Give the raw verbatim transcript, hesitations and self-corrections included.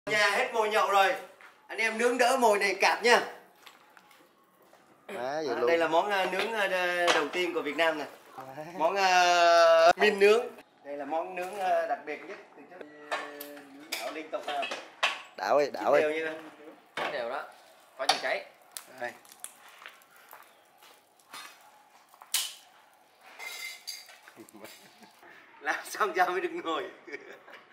Nhà hết mồi nhậu rồi, anh em nướng đỡ mồi này cạp nha. À, à, đây là món uh, nướng uh, đầu tiên của Việt Nam nè. Món uh, min nướng. Đây là món nướng uh, đặc biệt nhất từ trước uh, đảo liên tục nào. Đảo ơi, đảo ơi. Đều như đều đó, có gì cháy. Đây. Làm xong ra mới được ngồi.